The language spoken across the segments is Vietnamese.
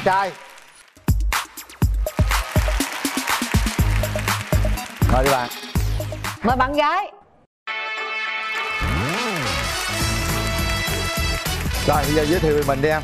trai. Mời đi bạn. Mời bạn gái. Rồi bây giờ giới thiệu về mình đi em.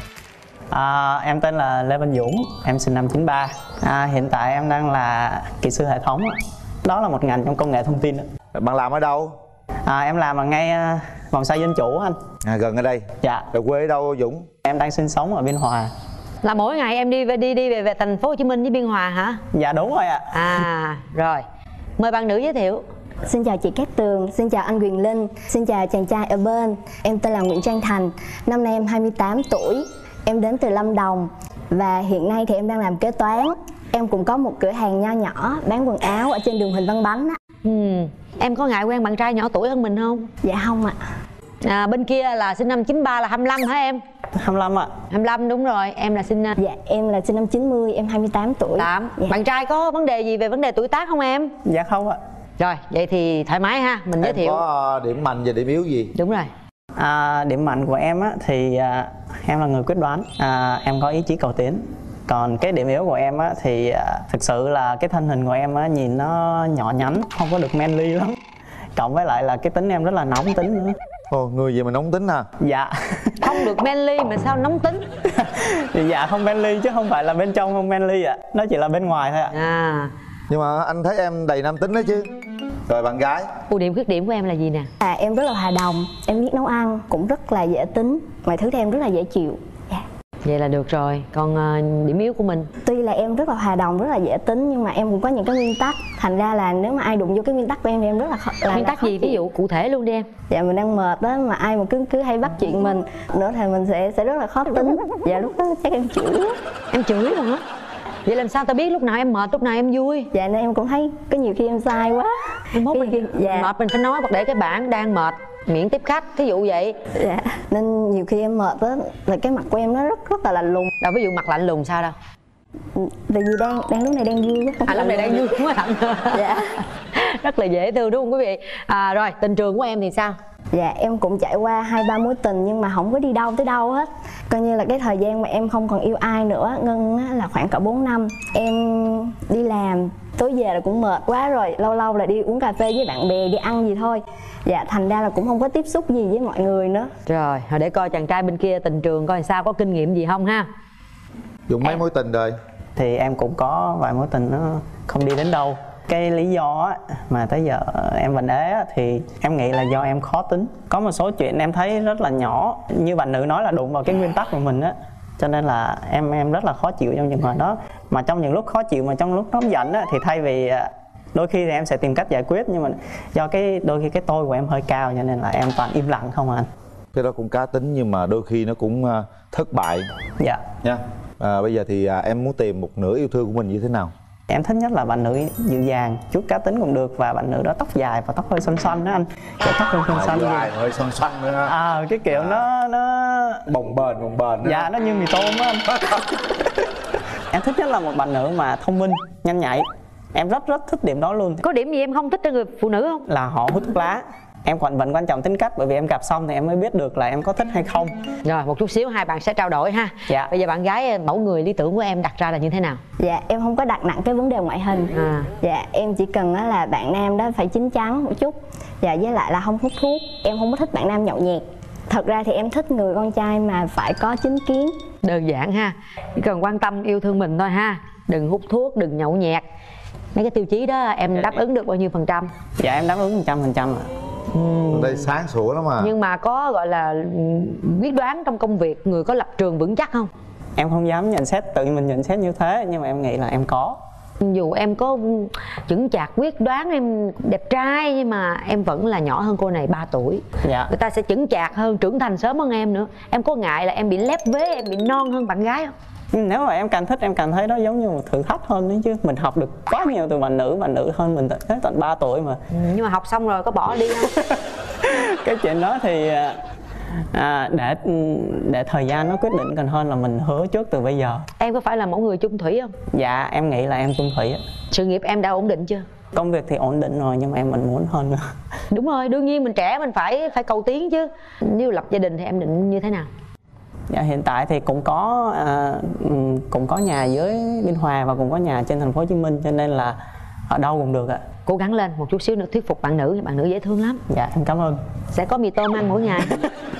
Em tên là Lê Văn Dũng, em sinh năm 93. Hiện tại em đang là kỹ sư hệ thống. Đó là một ngành trong công nghệ thông tin. Bạn làm ở đâu? Em làm ở ngay vòng xoay Dân Chủ anh. Gần ở đây. Dạ. Rồi quê ở đâu Dũng? Em đang sinh sống ở Biên Hòa. Là mỗi ngày em đi về thành phố Hồ Chí Minh với Biên Hòa hả? Dạ đúng rồi ạ. Rồi. Mời bạn nữ giới thiệu. Xin chào chị Cát Tường, xin chào anh Quyền Linh, xin chào chàng trai ở bên. Em tên là Nguyễn Trang Thành, năm nay em 28 tuổi. Em đến từ Lâm Đồng và hiện nay thì em đang làm kế toán. Em cũng có một cửa hàng nho nhỏ bán quần áo ở trên đường Huỳnh Văn Bánh á. Em có ngại quen bạn trai nhỏ tuổi hơn mình không? Dạ không ạ. Bên kia là sinh năm 93 là 25 hả em? 25 ạ. 25 đúng rồi, em là sinh... Dạ em là sinh năm 90, em 28 tuổi. 8. Dạ. Bạn trai có vấn đề gì về vấn đề tuổi tác không em? Dạ không ạ. Rồi, vậy thì thoải mái ha, mình giới thiệu. Em có điểm mạnh và điểm yếu gì? Đúng rồi. Điểm mạnh của em á, thì em là người quyết đoán, em có ý chí cầu tiến. Còn cái điểm yếu của em á, thì thực sự là cái thân hình của em á, nhìn nó nhỏ nhắn, không có được manly lắm. Cộng với lại là cái tính em rất là nóng tính nữa. Ồ, người gì mà nóng tính à? Dạ. Không được manly mà sao nóng tính? Thì dạ không manly chứ không phải là bên trong không manly ạ. Nó chỉ là bên ngoài thôi ạ. Nhưng mà anh thấy em đầy nam tính đó chứ. Rồi bạn gái. Ưu điểm khuyết điểm của em là gì nè? Em rất là hòa đồng, em biết nấu ăn, cũng rất là dễ tính. Mọi thứ thì em rất là dễ chịu. Dạ. Vậy là được rồi. Còn điểm yếu của mình? Tuy là em rất là hòa đồng, rất là dễ tính, nhưng mà em cũng có những cái nguyên tắc. Thành ra là nếu mà ai đụng vô cái nguyên tắc của em thì em rất là khó. Nguyên tắc gì? Ví dụ cụ thể luôn đi em. Dạ mình đang mệt đó, mà ai mà cứ hay bắt chuyện mình nữa thì mình sẽ rất là khó tính. Dạ lúc đó chắc em chửi. Em chửi luôn hả? Vậy làm sao ta biết lúc nào em mệt, lúc nào em vui? Dạ nên em cũng thấy có nhiều khi em sai quá. Mốt mình dạ. mệt mình phải nói để cái bảng đang mệt miễn tiếp khách, thí dụ vậy. Dạ nên nhiều khi em mệt đó là cái mặt của em nó rất là lạnh lùng. Đâu ví dụ mặt lạnh lùng sao đâu? Tại vì đang lúc này đang vui quá. Lúc này đang vui quá lạnh. Dạ. Rất là dễ thương đúng không quý vị? Rồi tình trường của em thì sao? Dạ em cũng trải qua 2-3 mối tình nhưng mà không có đi đâu tới đâu hết. Coi như là cái thời gian mà em không còn yêu ai nữa, Ngân là khoảng cỡ 4 năm. Em đi làm, tối về là cũng mệt quá rồi, lâu lâu là đi uống cà phê với bạn bè, đi ăn gì thôi. Dạ thành ra là cũng không có tiếp xúc gì với mọi người nữa. Rồi, để coi chàng trai bên kia tình trường coi sao, có kinh nghiệm gì không ha? Dùng mấy mối tình rồi? Thì em cũng có vài mối tình nó không đi đến đâu. Cái lý do á, mà tới giờ em vẫn ế á, thì em nghĩ là do em khó tính. Có một số chuyện em thấy rất là nhỏ, như bạn nữ nói là đụng vào cái nguyên tắc của mình á. Cho nên là em rất là khó chịu trong trường hợp đó. Mà trong những lúc khó chịu mà trong lúc nóng giận á, thì thay vì đôi khi thì em sẽ tìm cách giải quyết, nhưng mà do đôi khi cái tôi của em hơi cao cho nên là em toàn im lặng không à anh. Cái đó cũng cá tính nhưng mà đôi khi nó cũng thất bại. Dạ. Nha. Bây giờ thì em muốn tìm một nửa yêu thương của mình như thế nào? Em thích nhất là bạn nữ dịu dàng, chút cá tính cũng được, và bạn nữ đó tóc dài và tóc hơi xoăn xoăn đó anh. Kiểu tóc hơi xoăn xoăn dài hơi xoăn xoăn nữa ha. Cái kiểu nó bồng bềnh nữa. Dạ nó như mì tôm á anh. Em thích nhất là một bạn nữ mà thông minh, nhanh nhạy. Em rất thích điểm đó luôn. Có điểm gì em không thích cho người phụ nữ không? Là họ hút thuốc lá. Em vẫn quan trọng tính cách, bởi vì em gặp xong thì em mới biết được là em có thích hay không. Rồi một chút xíu hai bạn sẽ trao đổi ha. Dạ. Bây giờ bạn gái, mẫu người lý tưởng của em đặt ra là như thế nào? Dạ em không có đặt nặng cái vấn đề ngoại hình. Dạ em chỉ cần là bạn nam đó phải chín chắn một chút. Dạ với lại là không hút thuốc. Em không có thích bạn nam nhậu nhẹt. Thật ra thì em thích người con trai mà phải có chính kiến. Đơn giản ha, chỉ cần quan tâm yêu thương mình thôi ha. Đừng hút thuốc, đừng nhậu nhẹt. Mấy cái tiêu chí đó em đáp ứng được bao nhiêu %? Dạ em đáp ứng 100% ạ. Đây sáng sủa lắm mà. Nhưng mà có gọi là quyết đoán trong công việc, người có lập trường vững chắc không? Em không dám nhận xét, tự mình nhận xét như thế, nhưng mà em nghĩ là em có. Dù em có chững chạc quyết đoán, em đẹp trai, nhưng mà em vẫn là nhỏ hơn cô này 3 tuổi. Dạ. Người ta sẽ chững chạc hơn, trưởng thành sớm hơn em nữa. Em có ngại là em bị lép vế, em bị non hơn bạn gái không? Nếu mà em càng thích, em càng thấy đó giống như một thử thách hơn đấy chứ. Mình học được quá nhiều từ bạn nữ hơn mình tới tận 3 tuổi mà. Nhưng mà học xong rồi có bỏ đi không? Cái chuyện đó thì để thời gian nó quyết định còn hơn là mình hứa trước từ bây giờ. Em có phải là mẫu người chung thủy không? Dạ em nghĩ là em chung thủy. Sự nghiệp em đã ổn định chưa? Công việc thì ổn định rồi, nhưng mà em vẫn muốn hơn nữa. Đúng rồi, đương nhiên mình trẻ mình phải cầu tiến chứ. Nếu lập gia đình thì em định như thế nào? Dạ hiện tại thì cũng có cũng có nhà dưới Biên Hòa và cũng có nhà trên thành phố Hồ Chí Minh, cho nên là ở đâu cũng được ạ. Cố gắng lên một chút xíu nữa thuyết phục bạn nữ dễ thương lắm. Dạ em cảm ơn. Sẽ có mì tôm ăn mỗi ngày.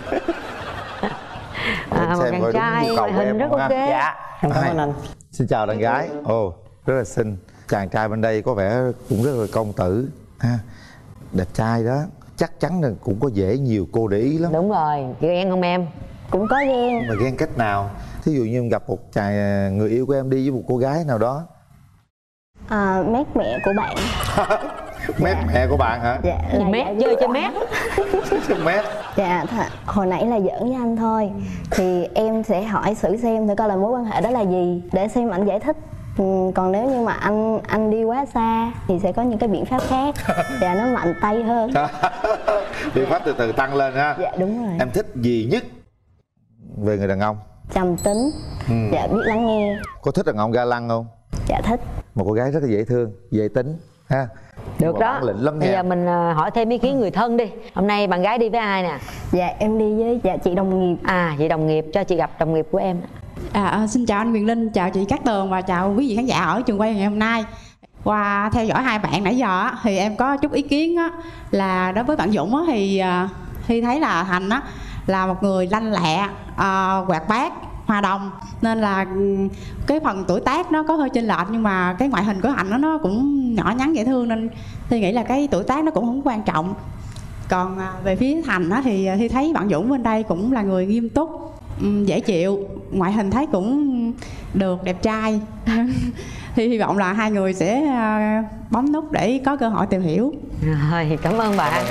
Một chàng trai ngoại hình rất ok. Dạ em cảm ơn anh. Xin chào đàn gái. Ồ, rất là xinh. Chàng trai bên đây có vẻ cũng rất là công tử ha, đẹp trai đó, chắc chắn là cũng có dễ nhiều cô để ý lắm. Đúng rồi, chị ghen không em? Cũng có ghen. Mà ghen cách nào? Thí dụ như em gặp một chàng người yêu của em đi với một cô gái nào đó. Mét mẹ của bạn. Mét mẹ của bạn hả? Dạ là Mét chơi trên mét. Mét. Dạ hồi nãy là giỡn với anh thôi. Thì em sẽ hỏi xử xem thử coi là mối quan hệ đó là gì để xem anh giải thích. Còn nếu như mà anh đi quá xa thì sẽ có những cái biện pháp khác và nó mạnh tay hơn. Biện pháp từ từ tăng lên ha. Dạ đúng rồi. Em thích gì nhất về người đàn ông? Trầm tính. Dạ biết lắng nghe. Có thích đàn ông ga lăng không? Dạ thích. Một cô gái rất là dễ thương, dễ tính ha. Được đó. Lắm Bây nha. giờ mình hỏi thêm ý kiến người thân đi. Hôm nay bạn gái đi với ai nè? Dạ em đi với chị đồng nghiệp. Chị đồng nghiệp, cho chị gặp đồng nghiệp của em. Xin chào anh Quyền Linh, chào chị Cát Tường và chào quý vị khán giả ở trường quay ngày hôm nay. Qua theo dõi hai bạn nãy giờ thì em có chút ý kiến là đối với bạn Dũng thì Thi thấy là Thành là một người lanh lẹ, hoạt bát, hòa đồng, nên là cái phần tuổi tác nó có hơi chênh lệch, nhưng mà cái ngoại hình của Thành nó cũng nhỏ nhắn dễ thương, nên Thi nghĩ là cái tuổi tác nó cũng không quan trọng. Còn về phía Thành thì Thi thấy bạn Dũng bên đây cũng là người nghiêm túc, dễ chịu, ngoại hình thấy cũng được, đẹp trai. Thì hy vọng là hai người sẽ bấm nút để có cơ hội tìm hiểu. Rồi, cảm ơn bạn.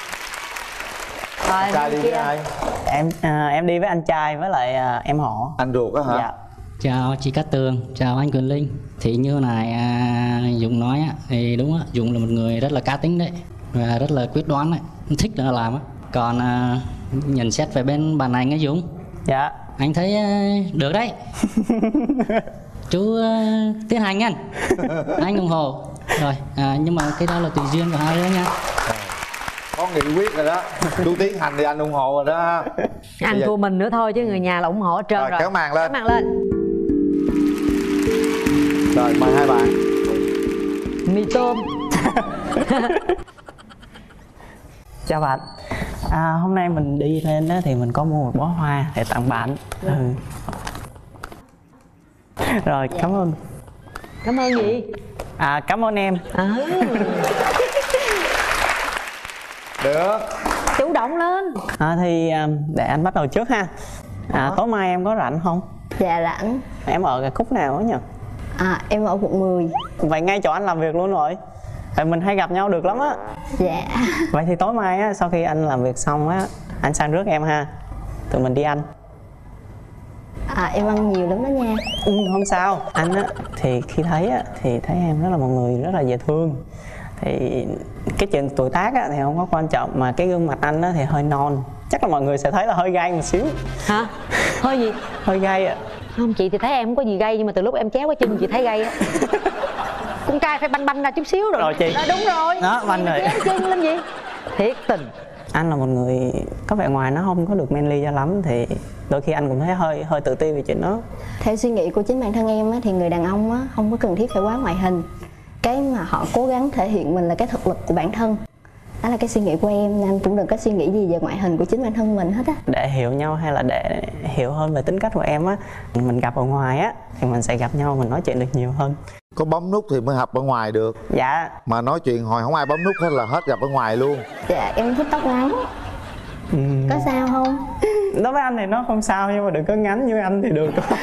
Rồi, Trai đi với ai? Em đi với anh trai với lại em họ. Anh ruột á hả? Dạ. Chào chị Cát Tường, chào anh Quyền Linh. Thì như này Dũng nói thì đúng á, Dũng là một người rất là cá tính đấy và rất là quyết đoán đấy, thích là làm á. Còn nhận xét về bên bạn anh á Dũng. Dạ. Anh thấy được đấy. Chú tiến hành anh. Anh ủng hộ. Rồi, nhưng mà cái đó là tùy duyên của hai đứa nha. Có nghị quyết rồi đó. Chú tiến hành thì anh ủng hộ rồi đó. Anh thua mình nữa thôi chứ người nhà là ủng hộ hết trơn rồi. Kéo màn lên. Kéo màn lên. Rồi mời hai bạn. Mì tôm. Chào bạn. Hôm nay mình đi lên thì mình có mua một bó hoa để tặng bạn. Rồi cảm ơn. Cảm ơn gì? Cảm ơn em. Được. Chủ động lên. Thì để anh bắt đầu trước ha. Tối mai em có rảnh không? Dạ rảnh. Em ở cái khúc nào á nhỉ? Em ở quận 10. Vậy ngay chỗ anh làm việc luôn rồi. Vậy mình hay gặp nhau được lắm á. Dạ. Vậy thì tối mai sau khi anh làm việc xong anh sang rước em ha. Tụi mình đi ăn. Em ăn nhiều lắm đó nha. Không sao. Anh thì khi thấy thì thấy em rất là một người rất là dễ thương. Thì cái chuyện tuổi tác thì không có quan trọng, mà cái gương mặt anh thì hơi non. Chắc là mọi người sẽ thấy là hơi gay một xíu. Hả? Hơi gì? Hơi gay ạ. Không, chị thì thấy em không có gì gay, nhưng mà từ lúc em chéo cái chân chị thấy gay á. Con trai phải banh banh ra chút xíu rồi. Rồi chị. Đúng rồi. Đó, banh rồi. Chéo chân lên gì? Thiệt tình. Anh là một người có vẻ ngoài nó không có được manly cho lắm, thì đôi khi anh cũng thấy hơi tự ti về chuyện đó. Theo suy nghĩ của chính bản thân em thì người đàn ông không có cần thiết phải quá ngoại hình. Cái mà họ cố gắng thể hiện mình là cái thực lực của bản thân. Đó là cái suy nghĩ của em, anh cũng đừng có suy nghĩ gì về ngoại hình của chính bản thân mình hết á. Để hiểu nhau hay là để hiểu hơn về tính cách của em mình gặp ở ngoài thì mình sẽ gặp nhau, mình nói chuyện được nhiều hơn. Có bấm nút thì mới hợp ở ngoài được. Dạ. Mà nói chuyện hồi không ai bấm nút hết là hết gặp ở ngoài luôn. Dạ em thích tóc ngắn. Có sao không? Đối với anh thì nó không sao, nhưng mà đừng có ngắn như anh thì được thôi.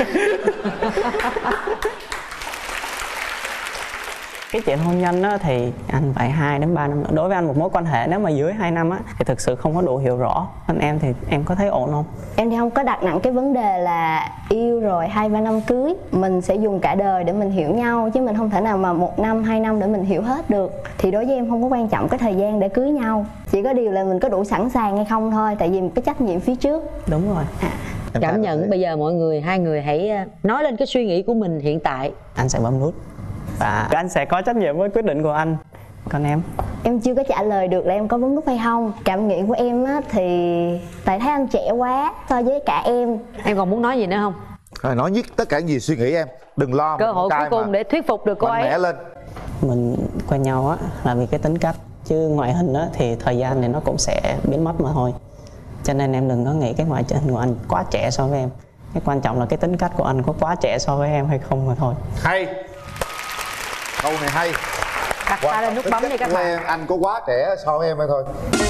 Cái chuyện hôn nhân thì anh phải 2 đến 3 năm nữa. Đối với anh một mối quan hệ nếu mà dưới 2 năm thì thực sự không có đủ hiểu rõ. Anh em thì em có thấy ổn không? Em thì không có đặt nặng cái vấn đề là yêu rồi 2-3 năm cưới. Mình sẽ dùng cả đời để mình hiểu nhau, chứ mình không thể nào mà 1 năm 2 năm để mình hiểu hết được. Thì đối với em không có quan trọng cái thời gian để cưới nhau. Chỉ có điều là mình có đủ sẵn sàng hay không thôi. Tại vì một cái trách nhiệm phía trước. Đúng rồi. Cảm nhận bây giờ mọi người, hai người hãy nói lên cái suy nghĩ của mình hiện tại. Anh sẽ bấm nút và anh sẽ có trách nhiệm với quyết định của anh. Còn em? Em chưa có trả lời được là em có bấm nút hay không. Cảm nghĩ của em thì tại thấy anh trẻ quá so với cả em. Em còn muốn nói gì nữa không? Rồi nói nhất tất cả những gì suy nghĩ em, đừng lo. Cơ hội cuối cùng để thuyết phục được cô mạnh mẽ ấy. lên. Mình quen nhau á là vì cái tính cách, chứ ngoại hình á thì thời gian thì nó cũng sẽ biến mất mà thôi. Cho nên em đừng có nghĩ cái ngoại hình của anh quá trẻ so với em. Cái quan trọng là cái tính cách của anh có quá trẻ so với em hay không mà thôi. Hay, câu này hay. Đặt tay lên nút bấm đi các bạn. Em, anh có quá trẻ so với em hay thôi.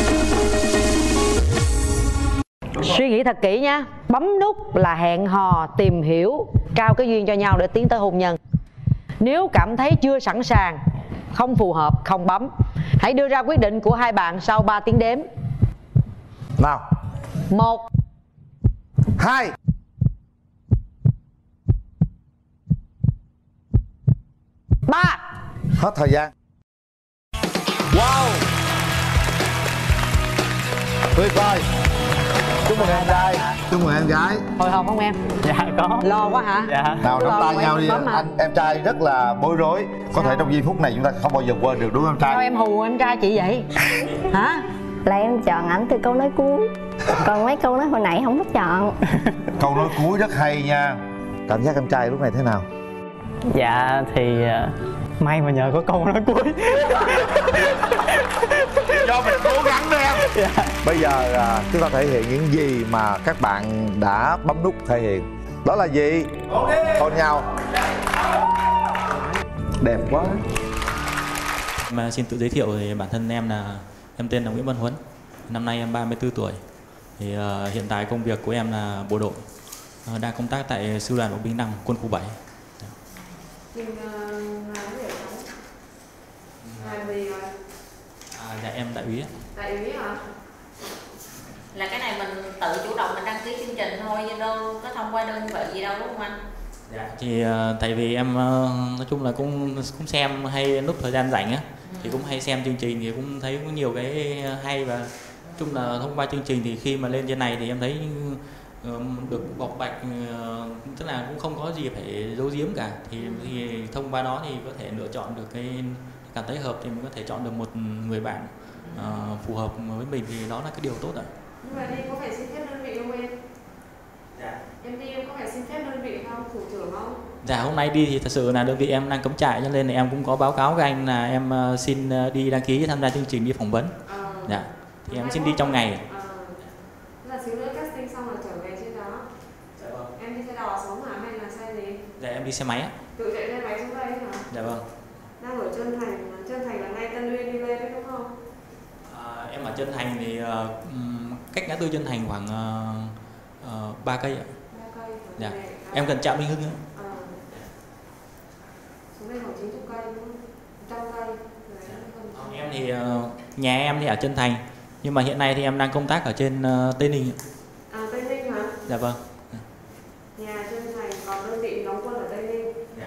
Suy nghĩ thật kỹ nha. Bấm nút là hẹn hò, tìm hiểu, trao cái duyên cho nhau để tiến tới hôn nhân. Nếu cảm thấy chưa sẵn sàng, không phù hợp, không bấm. Hãy đưa ra quyết định của hai bạn sau 3 tiếng đếm. Nào. 1 2 3. Hết thời gian. Wow, tuyệt vời. Chúc mừng em trai. Chúc mừng em gái. Hồi hộp không em? Dạ có. Lo quá hả? Dạ. Nào nắm tay nhau đi. bấm à? Anh em trai rất là bối rối. Có thể trong giây phút này chúng ta không bao giờ quên được, đúng không em Sao trai? em hù em trai chị vậy? Hả? Là em chọn ảnh từ câu nói cuối, còn mấy câu nói hồi nãy không có chọn. Câu nói cuối rất hay nha. Cảm giác em trai lúc này thế nào? Dạ thì may mà nhờ có câu nói cuối. Do mình cố gắng đấy em. Bây giờ chúng ta thể hiện những gì mà các bạn đã bấm nút thể hiện. Đó là gì? Hôn nhau. Đẹp quá. Mà xin tự giới thiệu thì bản thân em tên là Nguyễn Văn Huấn. Năm nay em 34 tuổi. Thì hiện tại công việc của em là bộ đội. Đang công tác tại Sư đoàn Bộ binh 5, quân khu 7. Làm gì rồi? Dạ em đại úy. Đại úy hả? Là cái này mình tự chủ động mình đăng ký chương trình thôi, chứ đâu có thông qua đơn vị gì đâu đúng không anh? Dạ. Thì tại vì em nói chung là cũng xem hay lúc thời gian rảnh á, thì cũng hay xem chương trình thì cũng thấy có nhiều cái hay, và nói chung là thông qua chương trình thì khi mà lên trên này thì em thấy được bộc bạch, tức là cũng không có gì phải giấu giếm cả, thì thông qua đó thì có thể lựa chọn được cái cảm thấy hợp thì mình có thể chọn được một người bạn phù hợp với mình, thì đó là cái điều tốt ạ. Nhưng mà đi có phải xin phép đơn vị không em? Dạ. Em đi em có phải xin phép đơn vị không? Thủ trưởng không? Dạ hôm nay đi thì thật sự là đơn vị em đang cắm trại, cho nên là em cũng có báo cáo với anh là em xin đi đăng ký tham gia chương trình đi phỏng vấn. Dạ. Thì em xin đi trong ngày. Là xíu nữa casting xong là trở về trên đó. Dạ vâng. Em đi xe đò xuống hả hay là xe gì? Dạ em đi xe máy á. Tự chạy xe máy xuống đây hả? Dạ vâng. Đang ở Trân Thành là ngay Tân Uyên đi lên đấy đúng không? Em ở Trân Thành thì cách ngã tư Trân Thành khoảng 3 cây ạ. 3 cây. Dạ. Em gần trạm Minh Hưng nữa. Xuống đây khoảng 90 cây đúng không? 100 cây. Em thì nhà em thì ở Trân Thành, nhưng mà hiện nay thì em đang công tác ở trên Tây Ninh. Tây Ninh hả? Dạ vâng. Nhà Trân Thành, còn đơn vị đóng quân ở Tây Ninh. Dạ.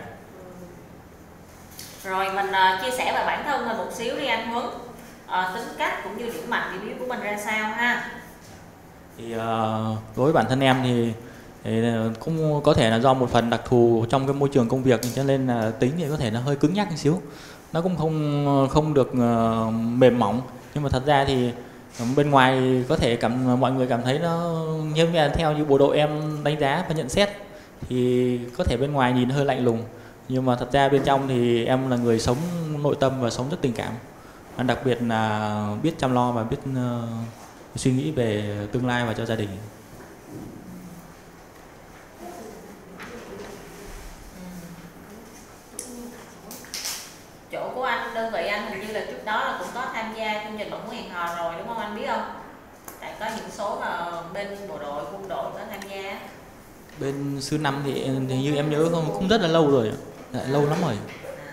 Rồi mình chia sẻ về bản thân mình một xíu đi anh Huấn. Tính cách cũng như điểm mạnh điểm yếu của mình ra sao ha? Thì đối với bản thân em thì cũng có thể là do một phần đặc thù trong cái môi trường công việc, cho nên là tính thì có thể nó hơi cứng nhắc một xíu, nó cũng không được mềm mỏng, nhưng mà thật ra thì bên ngoài có thể mọi người cảm thấy nó như theo như bộ đội em đánh giá và nhận xét thì có thể bên ngoài nhìn hơi lạnh lùng, nhưng mà thật ra bên trong thì em là người sống nội tâm và sống rất tình cảm, đặc biệt là biết chăm lo và biết suy nghĩ về tương lai và cho gia đình. Chỗ của anh, đơn vị anh hình như là trước đó là cũng có tham gia chương trình Bạn Muốn Hẹn Hò rồi đúng không anh biết không? Tại có những số mà bên bộ đội, quân đội có tham gia. Bên Sư 5 thì như em nhớ không, cũng rất là lâu rồi, lâu lắm rồi.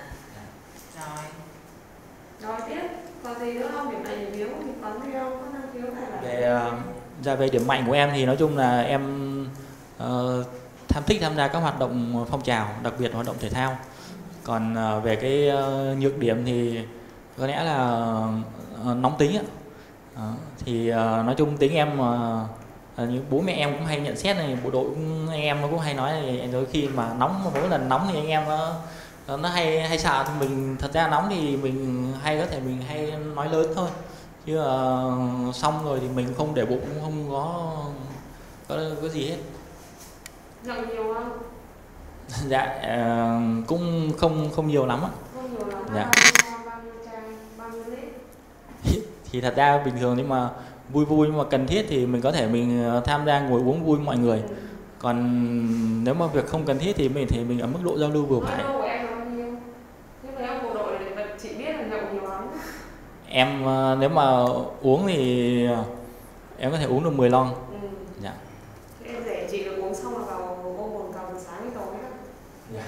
Rồi tiếp, còn gì nữa không? Điểm này điểm yếu, mình có gì không? Có năng khiếu hay là... Về điểm mạnh của em thì nói chung là em thích tham gia các hoạt động phong trào, đặc biệt hoạt động thể thao. Còn về cái nhược điểm thì có lẽ là nóng tính á. Thì nói chung tính em như bố mẹ em cũng hay nhận xét này, bộ đội anh em nó cũng hay nói này, đôi khi mà nóng, mỗi lần nóng thì anh em nó hay sợ, thì mình thật ra nóng thì mình hay có thể mình hay nói lớn thôi, chứ xong rồi thì mình không để bụng, cũng không có gì hết. Nhậu nhiều không? Dạ cũng không nhiều lắm ạ. Không nhiều lắm. Dạ. Bao nhiêu chai, bao nhiêu lít? Thì thật ra bình thường nhưng mà vui mà cần thiết thì mình có thể mình tham gia ngồi uống vui mọi người. Còn nếu mà việc không cần thiết thì mình ở mức độ giao lưu vừa phải. Giao lưu của em là bao nhiêu? Thế mà em bộ đội thì chị biết là nhậu nhiều lắm. Em nếu mà uống thì em có thể uống được 10 lon. Dạ. Thế em rẻ chị được uống xong là vào ôm bồn cầu từ sáng đến tối đó. Dạ.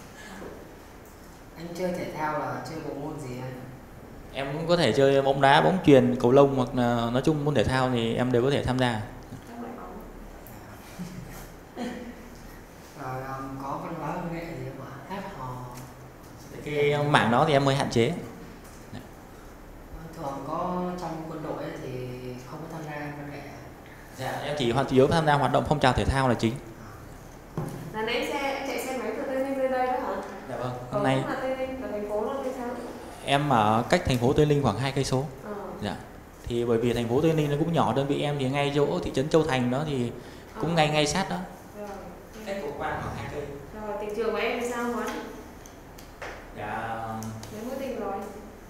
Anh chơi thể thao là chơi bộ môn gì anh? Em cũng có thể chơi bóng đá, bóng chuyền, cầu lông hoặc là nói chung môn thể thao thì em đều có thể tham gia. Rồi có văn hóa văn nghệ gì không ạ? Hát hò? Cái mảng đó thì em hơi hạn chế. Thường có trong quân đội thì không có tham gia văn nghệ à? Dạ, em chỉ chủ yếu tham gia hoạt động phong trào thể thao là chính. Là nãy em chạy xe máy từ Tây Ninh lên đây đó hả? Dạ vâng. Hôm nay là Tây Ninh, ở thành phố luôn hay sao? em ở cách thành phố Tây Ninh khoảng 2 cây số. Dạ. Thì bởi vì thành phố Tây Ninh nó cũng nhỏ, đơn vị em thì ngay chỗ thị trấn Châu Thành đó thì cũng ngay sát đó. Rồi. Cách của quan khoảng 2 cây. Rồi, tình trường của em thì sao Huấn? Dạ. Nếu mối tình rồi.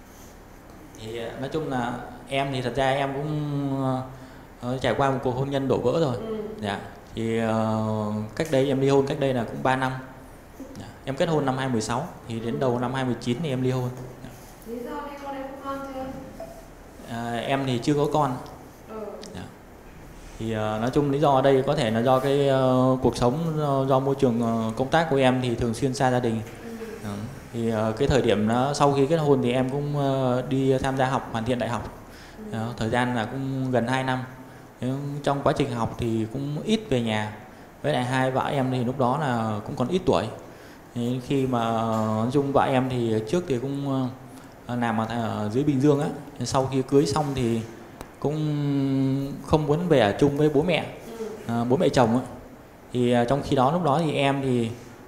Thì nói chung là em thì thật ra em cũng trải qua một cuộc hôn nhân đổ vỡ rồi. Dạ. Thì cách đây em ly hôn cách đây là cũng 3 năm. Dạ. Em kết hôn năm 2016 thì đến đầu năm 2019 thì em ly hôn. Dạ. Lý do ly hôn em có con chưa? Em thì chưa có con. Dạ. Thì nói chung lý do ở đây có thể là do cái cuộc sống do môi trường công tác của em thì thường xuyên xa gia đình. Thì cái thời điểm đó, sau khi kết hôn thì em cũng đi tham gia học hoàn thiện đại học. Thời gian là cũng gần 2 năm. Trong quá trình học thì cũng ít về nhà. Với lại hai vợ em thì lúc đó là cũng còn ít tuổi. Thì khi mà nói chung vợ em thì trước thì cũng làm ở dưới Bình Dương á. Sau khi cưới xong thì cũng không muốn về ở chung với bố mẹ chồng á. Thì trong khi đó lúc đó thì em thì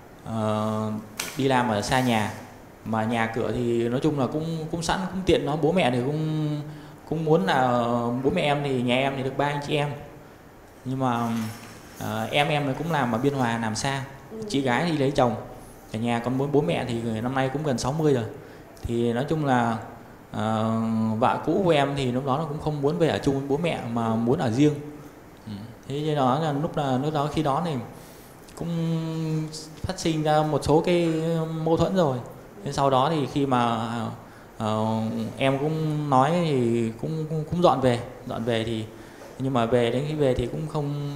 đi làm ở xa nhà, mà nhà cửa thì nói chung là cũng sẵn cũng tiện, nó bố mẹ thì cũng muốn là bố mẹ em thì nhà em thì được 3 anh chị em, nhưng mà em thì cũng làm ở Biên Hòa, làm xa. Chị gái thì lấy chồng ở nhà, còn bố mẹ thì năm nay cũng gần 60 rồi. Thì nói chung là vợ cũ của em thì lúc đó nó cũng không muốn về ở chung với bố mẹ mà muốn ở riêng. Thế cho đó là lúc đó khi đó thì cũng phát sinh ra một số cái mâu thuẫn rồi. Thế sau đó thì khi mà em cũng nói thì cũng dọn về thì, nhưng mà đến khi về thì cũng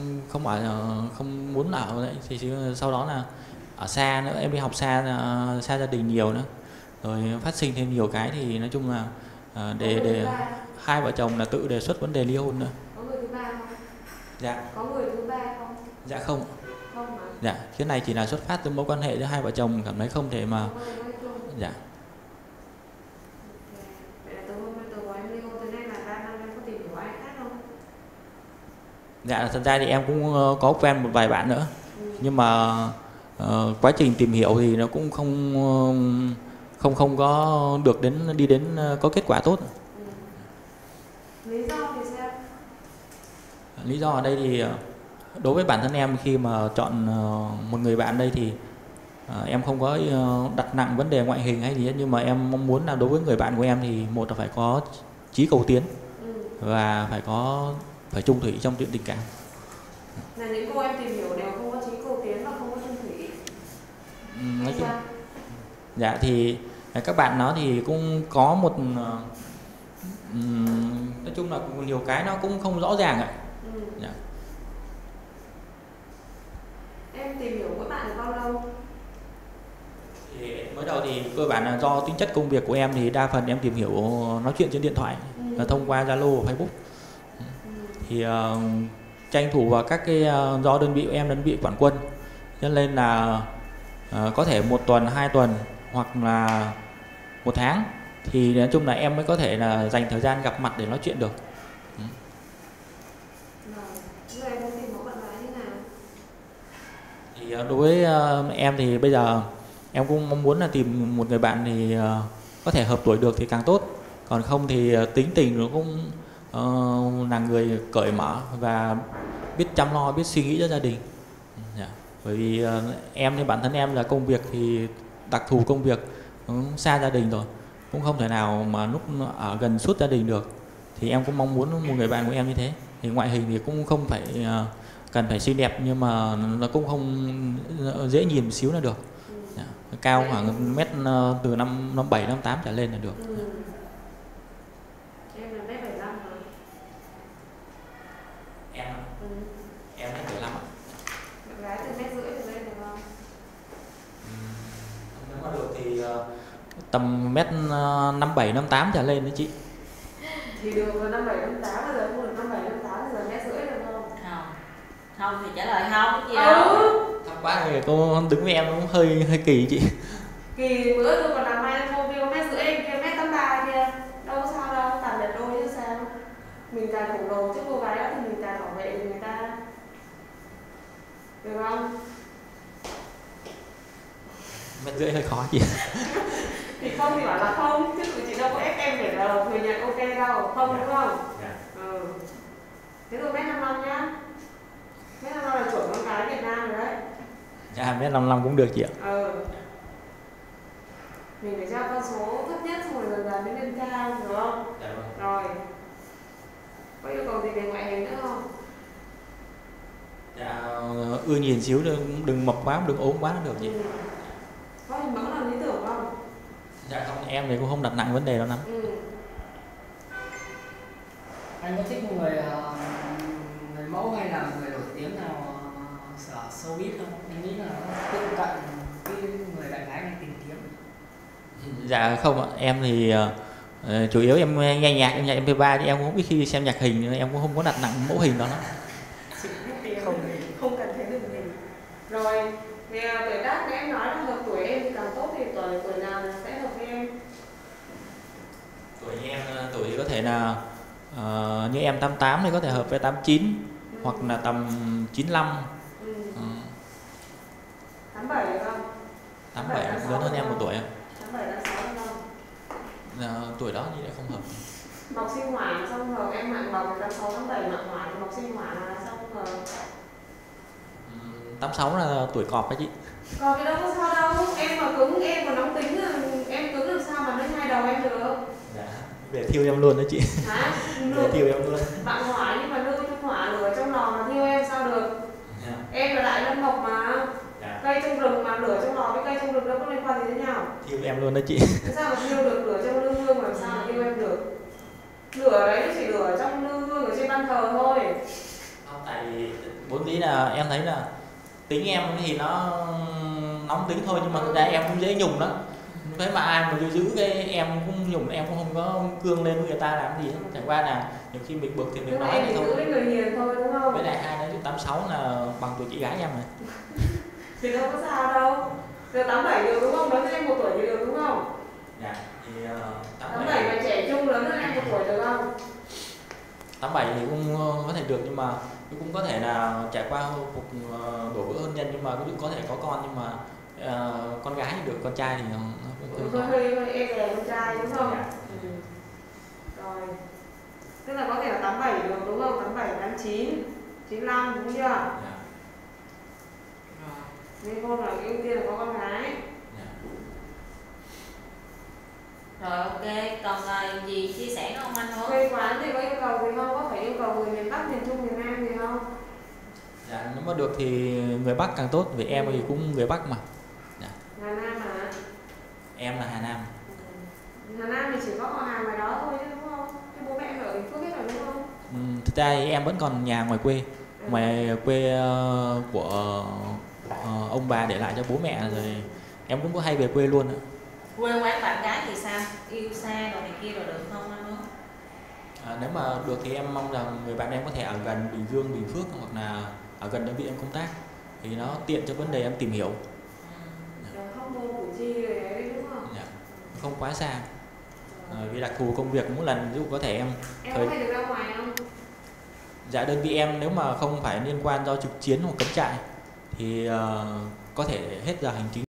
không muốn ở đấy. Thì sau đó là ở xa nữa, em đi học xa gia đình nhiều nữa, rồi phát sinh thêm nhiều cái thì nói chung là để hai vợ chồng là tự đề xuất vấn đề ly hôn nữa. Có người thứ ba không? Dạ. Có người thứ ba không? Dạ không. Không hả? Dạ, cái này chỉ là xuất phát từ mối quan hệ giữa hai vợ chồng, cảm thấy không thể mà. Dạ. Vậy là từ em ly hôn tới nay là 3 năm em có tìm hiểu ai khác không? Dạ, thật ra thì em cũng có quen một vài bạn nữa. Nhưng mà quá trình tìm hiểu thì nó cũng không có được đi đến có kết quả tốt. Lý do thì sao? Lý do ở đây thì đối với bản thân em khi mà chọn một người bạn đây thì em không có đặt nặng vấn đề ngoại hình hay gì hết, nhưng mà em mong muốn là đối với người bạn của em thì một là phải có chí cầu tiến và phải chung thủy trong chuyện tình cảm. Là những cô em tìm hiểu đều không có chí cầu tiến và không có chung thủy. Nói chung, dạ thì các bạn nó thì cũng có một nói chung là nhiều cái nó cũng không rõ ràng ạ. Dạ. Em tìm hiểu mỗi bạn được bao lâu? Thì mới đầu thì cơ bản là do tính chất công việc của em thì đa phần em tìm hiểu nói chuyện trên điện thoại, là thông qua Zalo và Facebook. Thì tranh thủ vào các cái do đơn vị của em đơn vị quản quân, cho nên là có thể 1 tuần 2 tuần hoặc là 1 tháng thì nói chung là em mới có thể là dành thời gian gặp mặt để nói chuyện được. Rồi em tìm mẫu bạn gái như nào? Thì đối với em thì bây giờ em cũng mong muốn là tìm một người bạn thì có thể hợp tuổi được thì càng tốt, còn không thì tính tình nó cũng là người cởi mở và biết chăm lo, biết suy nghĩ cho gia đình. Bởi vì em thì bản thân em là công việc thì đặc thù công việc xa gia đình rồi, cũng không thể nào mà lúc ở gần suốt gia đình được. Thì em cũng mong muốn một người bạn của em như thế. Thì ngoại hình thì cũng không phải cần phải xinh đẹp, nhưng mà nó cũng không dễ nhìn một xíu là được. Cao khoảng mét từ 57, 58 trở lên là được. Em là mét 75 hả? Em em mét 75 ạ. Bạn gái từ mét rưỡi trở lên được không? Nếu mà được thì tầm mét 57, 58 trở lên đấy chị. Thì được 57, 58, bây giờ không được 57, 58, bây giờ mét rưỡi được không? Không thì trả lời không, gì đâu. Thấp quá thì cô đứng với em cũng hơi kỳ chị. Kỳ bữa tôi còn làm mai cô kêu mét rưỡi, em kia mét 83 kia. Đâu có sao đâu, tạm đẹp đôi chứ sao. Mình càng khổng lồ chứ cô gái đó thì mình càng bảo vệ được người ta. Được không? Mét rưỡi hơi khó chị. Thì không thì bảo là không, chứ tụi chị đâu có ép em để là thừa nhận ok đâu, không đúng không? Thế rồi mét 55 nhá. Mét 55 là chuẩn con gái Việt Nam rồi đấy. Dạ, mét 55 cũng được chị ạ. Mình phải cho con số thấp nhất xong rồi dần dần mới lên cao, được không? Dạ vâng. Rồi. Có yêu cầu gì về ngoại hình nữa không? Dạ, ưa nhìn xíu, đừng mập quá, đừng ốm quá được chị. Có hình mẫu nào lý tưởng không? Dạ không, em thì cũng không đặt nặng vấn đề đó lắm. Anh có thích một người mẫu hay là người nổi tiếng nào ở showbiz không? Anh nghĩ là nó tiếp cận cái người bạn gái này tìm kiếm. Dạ không ạ, em thì chủ yếu em nghe nhạc, em nhạc MP3 chứ em cũng không biết khi xem nhạc hình nên em cũng không có đặt nặng mẫu hình đó lắm. Không cần thấy được gì. Rồi, thì tuổi tác em nói là hợp tuổi em thì càng tốt, thì tuổi nào sẽ hợp với em? Tuổi như em, tuổi có thể là như em 88 thì có thể hợp với 89 hoặc là tầm 95. 87 được không? 87 lớn hơn em một tuổi ạ. 87, 86 được không? Tuổi đó như lại không hợp. Mọc sinh hỏa xong hợp, em mặn mọc 86, 87 mặn hỏa thì mọc sinh hỏa là xong hợp. 86 là tuổi cọp đấy chị. Còn cái đâu có sao đâu, em mà cứng, em mà nóng tính là em cứng làm sao mà lên hai đầu em được. Dạ, để thiêu em luôn đấy chị. Hả? Để thiêu em luôn. Bạn hỏa nhưng mà lưu trong hỏa lửa trong lò mà thiêu em sao được? Em là đại lân mộc mà. Cây trong rừng mà lửa trong lò với cây trong rừng đâu có liên quan gì đến nhau. Thiêu em luôn đấy chị. Sao mà thiêu được lửa trong lư hương, làm sao mà thiêu em được? Lửa đấy chỉ lửa trong lư hương ở trên ban thờ thôi. Không, tại vì vốn dĩ là em thấy là tính em thì nó nóng tính thôi, nhưng mà thực ra em cũng dễ nhùng lắm. Thế mà ai mà giữ cái em cũng nhùng, em cũng không có cương lên với người ta làm gì hết. Chẳng qua là nhiều khi mình bực thì mình nói thì thôi. Giữ người hiền thôi đúng không? Với lại hai nữa 86 là bằng tuổi chị gái em này. Thì đâu có sao đâu. Giờ 87 được đúng không? Lớn hơn em 1 tuổi thì được đúng không? Dạ, thì 87 mà trẻ trung lớn hơn em 1 tuổi được không? 87 thì cũng có thể được, nhưng mà cũng có thể là trải qua cuộc đổ vỡ hôn nhân, nhưng mà cũng có thể có con, nhưng mà con gái thì được, con trai thì nó hơi e dè con trai đúng không? Rồi. Tức là có thể là 87 được đúng không? 87, 89, 95 đúng chưa? Nên con là ưu tiên là có con gái. Rồi ok, còn gì chia sẻ nữa không anh Hứa? Quê quán thì có yêu cầu gì không? Có phải yêu cầu người miền Bắc, miền Trung, miền Nam gì không? Dạ, nếu mà được thì người Bắc càng tốt, vì em thì cũng người Bắc mà. Dạ. Hà Nam hả? Em là Hà Nam. Hà Nam thì chỉ có họ hàng ngoài đó thôi chứ đúng không? Thế bố mẹ em ở Bình Phước hết rồi đúng không? Thực ra thì em vẫn còn nhà ngoài quê. Ngoài quê của ông bà để lại cho bố mẹ rồi. Em cũng có hay về quê luôn. Quê quán bạn gái thì sao? Yêu xa rồi này kia rồi được không anh Hứa? Nếu mà được thì em mong rằng người bạn em có thể ở gần Bình Dương, Bình Phước hoặc là ở gần đơn vị em công tác, thì nó tiện cho vấn đề em tìm hiểu. Không vô Củ Chi rồi đấy đúng không? Dạ. Không quá xa. Vì đặc thù công việc mỗi lần ví dụ có thể em có hay được ra ngoài không? Dạ, đơn vị em nếu mà không phải liên quan do trực chiến hoặc cấm trại thì có thể hết giờ hành chính